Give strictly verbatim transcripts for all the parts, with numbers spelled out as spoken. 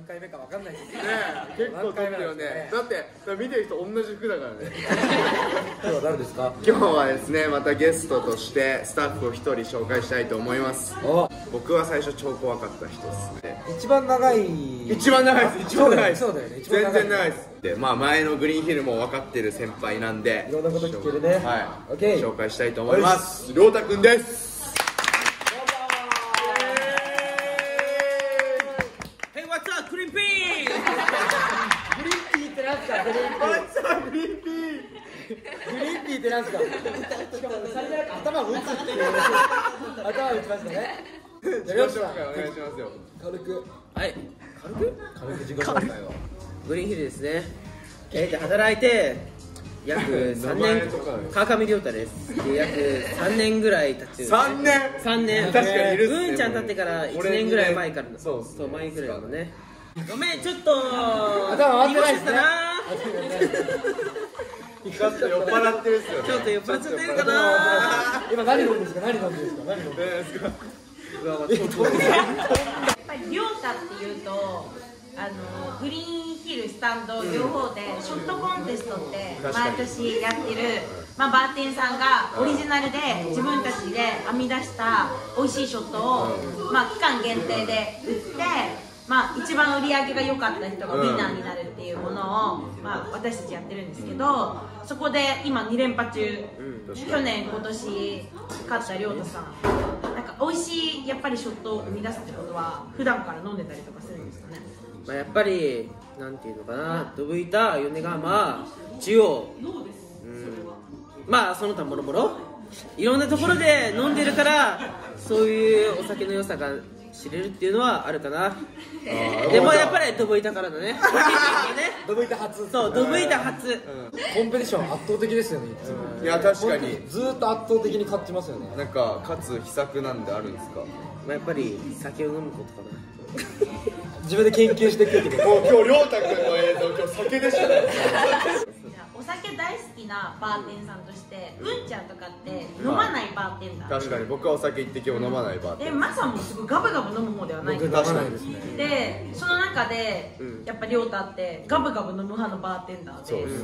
回目かわかんないですね。 結構撮ってるよね。だって見てる人同じ服だからね。 今日は誰ですか？ 今日はですね、またゲストとしてスタッフを一人紹介したいと思います。僕は最初超怖かった人ですね。 一番長い。 一番長いです。一番長いです。 そうだよね。 全然長いです。で、まあ前のグリーンヒルも分かってる先輩なんで、 いろんなこと聞けるね。 はい。紹介したいと思います。りょうたくんです。 グリーンピーってなんすか？しかもさりげなく頭を打つっていう頭を打ちましたね。 自己紹介お願いしますよ。 軽く。 はい。軽く？ 軽く自己紹介を。 グリーンヒルですね。えー、で働いて約さんねん。川上亮太です。で約さんねんぐらい経ってる。 さんねん。 さんねん。 確かにいるっすね。 うんちゃん経ってからいちねんぐらい前から。そうそう前ぐらいのね。ごめんちょっと頭回ってないですね。 ちょっと酔っ払ってるっすよね。 ちょっと酔っ払っちゃってるかな。 今何飲んでるんですか？何飲んでるんですか？何飲んでるんですか？ やっぱり亮太っていうとあのグリーンヒルスタンド両方でショットコンテストって毎年やってる、まあ、バーテンさんがオリジナルで自分たちで編み出した美味しいショットを、まあ、期間限定で売って、まあ、一番売り上げが良かった人がウィナーになるっていうものを、まあ、私たちやってるんですけど、そこで今に連覇中、去年今年勝った亮太さん、なんか美味しいやっぱりショットを生み出すってことは普段から飲んでたりとかするんですかね？ まあやっぱりなんていうのかな、ドブ板、米川、中央、うん、まあその他もろもろいろんなところで飲んでるからそういうお酒の良さが知れるっていうのはあるかな。でもやっぱりドブ板からだね。 ドブ板初。 そう、ドブ板初。 コンペティション圧倒的ですよね。 いや確かにずーっと圧倒的に勝ってますよね。 なんか勝つ秘策なんであるんですか？ まあやっぱり酒を飲むことかな。 自分で研究してくるけど。 もう今日りょうたくんの映像今日酒でしたね。 お酒大好きなバーテンさんとして、うんちゃんとかって飲まないバーテンダー。 確かに僕はお酒一滴も飲まないバーテン。 で、マさんもすごいガブガブ飲む方ではない。 僕飲まないですね。 で、その中で、うん、やっぱり亮太ってガブガブ飲む派のバーテンダーで、うん、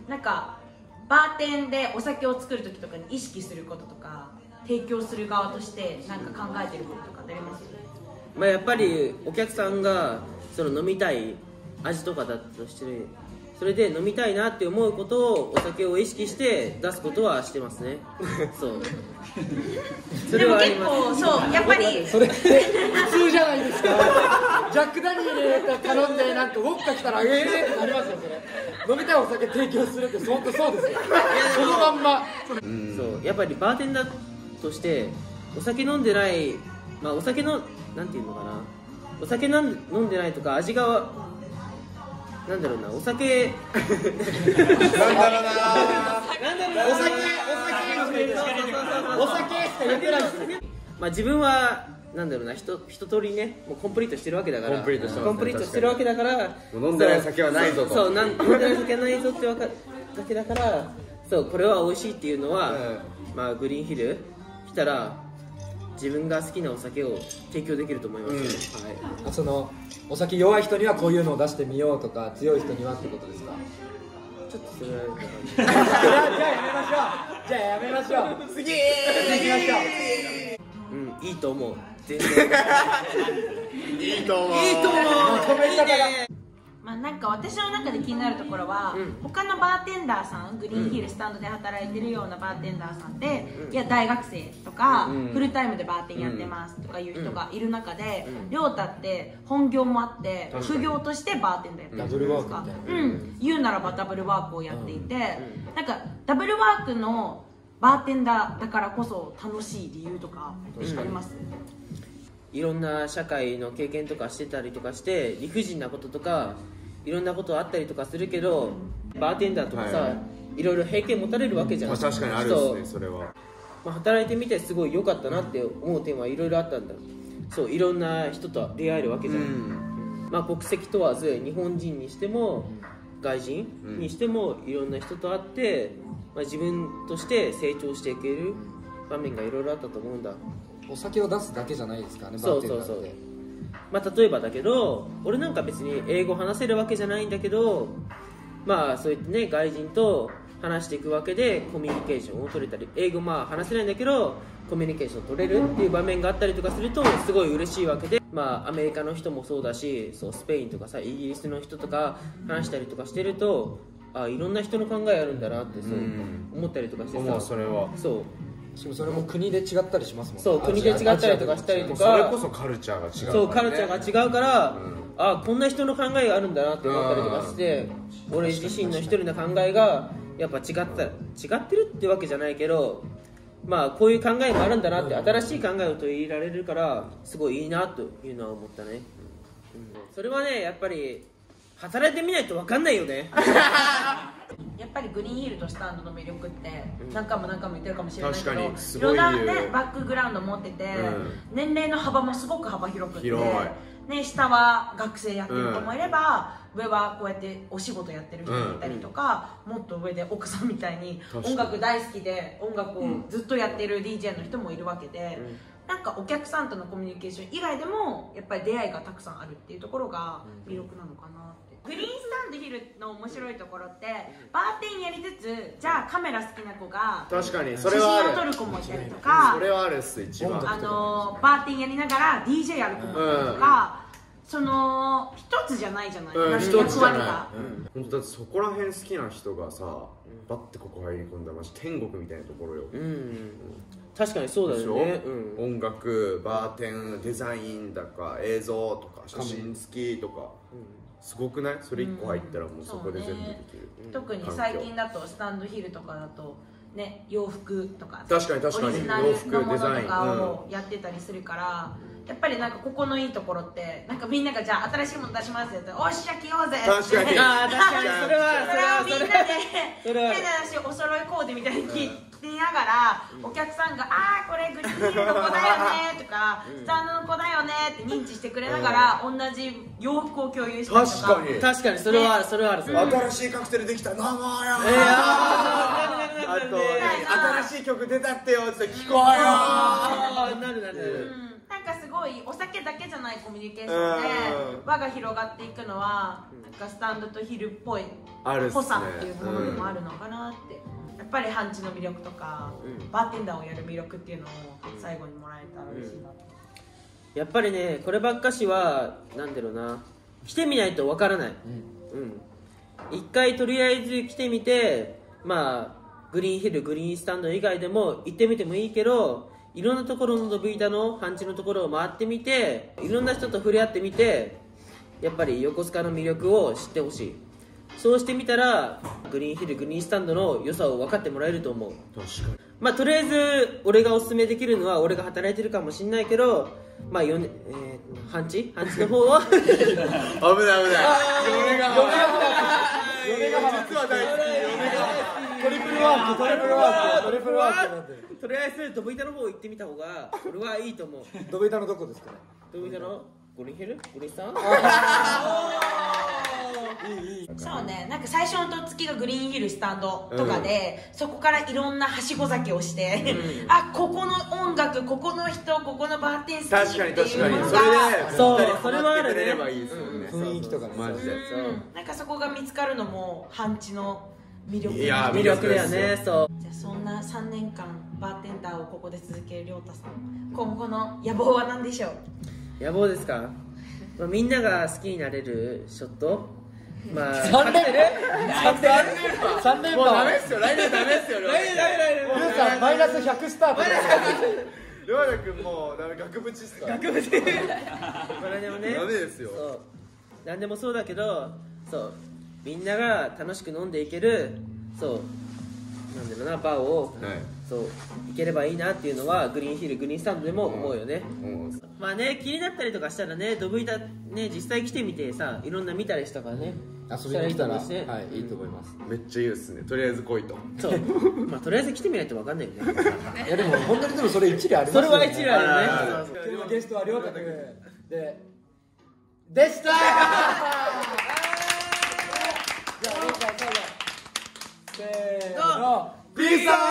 なんかバーテンでお酒を作る時とかに意識することとか、提供する側としてなんか考えてることとかってあります？ まあやっぱりお客さんがその飲みたい味とかだとして、ね、それで飲みたいなって思うことをお酒を意識して出すことはしてますね。そうそれはあります。 でも結構そうやっぱりそれって普通じゃないですか。ジャックダニエル頼んでなんかウォッカ来たらええーってなりますよ。それ飲みたいお酒提供するって本当そうですよ。そのまんま。 そうやっぱりバーテンダーとしてお酒飲んでない、まあお酒のなんていうのかな、お酒飲んでないとか味がなんだろうな、お酒なんだろうな、なんだろうな、 お酒お酒しか言ってないですよ。 まあ自分はなんだろうな、一一通りね、もうコンプリートしてるわけだから、 コンプリートしてますね、 コンプリートしてるわけだから、 飲んでない酒はないぞと、 そう、なん飲んでない酒はないぞってわかるだけだから、そうこれは美味しいっていうのは、うん、まあグリーンヒル来たら自分が好きなお酒を提供できると思います、ね、 うん、はい、そのお酒弱い人にはこういうのを出してみようとか、強い人にはってことですか？ ちょっとそれはじゃあやめましょう。じゃあやめましょう。次行きましょう。うん、いいと思う。全然いいと思う。 いいと思う。 コメントが。 まあなんか私の中で気になるところは、うん、他のバーテンダーさん、グリーンヒルスタンドで働いてるようなバーテンダーさんで、うん、いや大学生とか、うん、フルタイムでバーテンやってますとかいう人がいる中で、亮太って本業もあって副業としてバーテンダーやってるじゃないですか。うん、言うならばダブルワークをやっていて、なんかダブルワークのバーテンダーだからこそ楽しい理由とかあります？ いろんな社会の経験とかしてたりとかして理不尽なこととかいろんなことあったりとかするけど、バーテンダーとかさ、はい、いろいろ経験持たれるわけじゃん。 まあ、確かにあるですね、それは。 まあ、働いてみてすごい良かったなって思う点はいろいろあったんだ。そう、いろんな人と出会えるわけじゃん、うん、まあ、国籍問わず日本人にしても外人にしてもいろんな人と会って、まあ、自分として成長していける場面がいろいろあったと思うんだ。 お酒を出すだけじゃないですからね、バーテンダーって。 そうそうそう。 まあ例えばだけど、俺なんか別に英語話せるわけじゃないんだけど、まあそういってね外人と話していくわけでコミュニケーションを取れたり、英語まあ話せないんだけどコミュニケーションを取れるっていう場面があったりとかするとすごい嬉しいわけで、まあアメリカの人もそうだし、そうスペインとかさイギリスの人とか話したりとかしてると、あいろんな人の考えあるんだなってそう思ったりとかしてさ、 もうそれはそうしかもそれも国で違ったりしますもんね。 そう国で違ったりとかしたりとか、 それこそカルチャーが違うから、ね、 そうカルチャーが違うから、うん、あこんな人の考えがあるんだなって思ったりとかして、俺自身の一人の考えがやっぱ違った違ってるってわけじゃないけど、まあこういう考えもあるんだなって、新しい考えを取り入れられるからすごいいいなというのは思ったね、うん、それはねやっぱり働いてみないと分かんないよねやっぱりグリーンヒルとスタンドの魅力って何回も何回も言ってるかもしれないけど、 確かにすいごいろんな、ね、バックグラウンド持ってて、 うん、 年齢の幅もすごく幅広くて、 広いね、下は学生やってる子もいれば、うん、上はこうやってお仕事やってる人もいたりとか、うん、もっと上で奥さんみたいに音楽大好きで音楽をずっとやってる ディージェー の人もいるわけで、うん、なんかお客さんとのコミュニケーション以外でもやっぱり出会いがたくさんあるっていうところが魅力なのかなって。グリーンスタンドヒルの面白いところってバーテンやりつつ、じゃあカメラ好きな子が確かにそれはある、 写真を撮る子もいたりとか、 それはあるっす一番。 あのバーテンやりながら ディージェー やる子もいたりとか、うん、その一つじゃないじゃない、 うん、 一つじゃない、 うん、 本当だってそこら辺好きな人がさ、バッてここ入り込んだらマジ天国みたいなところよ、うんうん、 確かにそうだよね、 うん、音楽、バーテン、デザインだか映像とか写真付きとか、すごくない？それいっこ入ったらもうそこで全部できる、 うんね、特に最近だとスタンドヒルとかだとね、洋服とか確かに確かにオリジナルのものとかをやってたりするから、うん、やっぱりなんかここのいいところってなんかみんながじゃあ新しいもの出しますって言っておっしゃ着ようぜって確かにあ確かにそれはそれをみんなで変な話お揃いコーデみたいに着てながら、うん、お客さんがあーこれグリーンヒルの子だよねとか、うん、スタンドの子だよねって認知してくれながら、うん、同じ洋服を共有したりとか確かに確かにそれはある、ね、それはある、それはある、 新しいカクテルできた生やえー、 あと、ね、新しい曲出たってよって聞こうよーなるなるなる、 うん、なんかすごいお酒だけじゃないコミュニケーションで輪が広がっていくのはなんかスタンドとヒルっぽいぽさっていうものでもあるのかなって、うん、やっぱりハンチの魅力とか、うん、バーテンダーをやる魅力っていうのを最後にもらえたら嬉しいなと、 うん、やっぱりねこればっかしはなんだろうな、来てみないとわからない、うん、うん、一回とりあえず来てみて、まあグリーンヒル、グリーンスタンド以外でも行ってみてもいいけど、いろんなところのドブ板のハンチのところを回ってみて、いろんな人と触れ合ってみて、やっぱり横須賀の魅力を知ってほしい。そうしてみたらグリーンヒル、グリーンスタンドの良さを分かってもらえると思う。 確かに。 まあとりあえず俺がおすすめできるのは、俺が働いてるかもしれないけど、まあよね、えー、ハンチハンチの方は危ない危ない。 米が米が米が実は大好き。 トリプルワーク、トリプルワーク、トリプルワークになってる。 とりあえずドブ板の方行ってみた方が俺はいいと思う。 ドブ板のどこですかね？ ドブ板のグリーンヒル？グリーンスタンド？ そうね、なんか最初のとっつきがグリーンヒルスタンドとかで、うん、そこからいろんなはしご酒をして、うん、あ、ここの音楽、ここの人、ここのバーテン好きっていうのがそれでそうそれはあるね、 雰囲気とかね、 マジで、 うん、なんかそこが見つかるのもハンチの魅力、 いや魅力だよね。そう。 じゃあそんなさんねんかんバーテンダーをここで続ける亮太さん、今後の野望は何でしょう？ 野望ですか？まあ、みんなが好きになれるショット。まあ、 さんねんさんねんもうダメっすよ、来年ダメっすよ。 来年ダメ来年。 リュウさんマイナスひゃくスタート。 りょうやくんもうダメ、額縁っすか？ 額縁。まあでもね。 ダメですよ。 そう。なんでもそうだけど、そうみんなが楽しく飲んでいける、そうなんだろうな、バーを、はい、そう行ければいいなっていうのはグリーンヒル、グリーンスタンドでも思うよね。うんうん、まあね、気になったりとかしたらね、ドブ板ね実際来てみてさ、いろんな見たりしたからね。 遊びに来たら、はい、いいと思います。 めっちゃいいですね。とりあえず来いと。 そう。まあとりあえず来てみないとわかんないよね。 いやでも本当にでもそれ一理ありますよね。 それは一理あるよね。 今日のゲストは亮太君ででした。じゃあ亮太最後せーの、 ピースア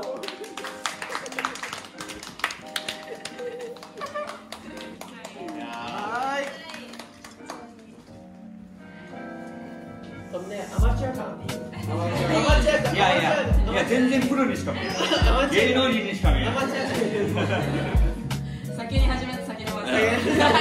ウト。 とね、アマチュア感。アマチュア感。 いやいやいや全然プロにしか見えない。芸能人にしか見えない。 先に始めて先に終わった。